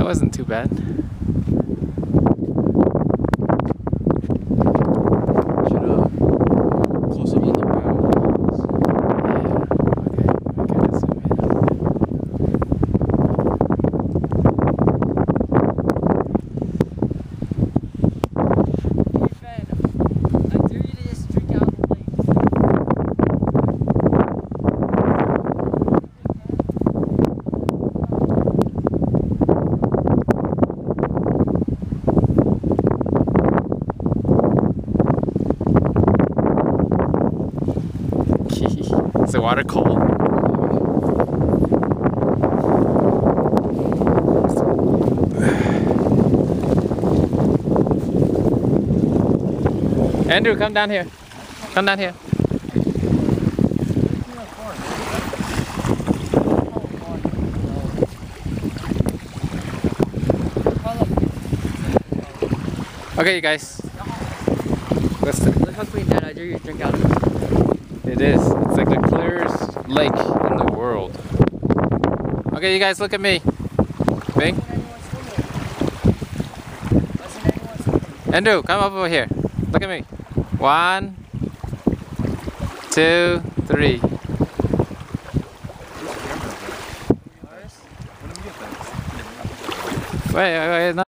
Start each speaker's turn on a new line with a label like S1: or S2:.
S1: That wasn't too bad.
S2: Close up on the mountains.
S1: Yeah, okay. I gotta zoom in on
S3: Hey Ben, I dare you to just drink out of the lake.
S1: Is the water cold? Andrew, come down here. Come down here. Okay, you guys. Listen.
S3: Look how clean that I dare you to drink out of it.
S1: It is. It's like the clearest lake in the world. Okay, you guys, look at me. Bing. Andrew, come up over here. Look at me. 1, 2, 3. Wait, no.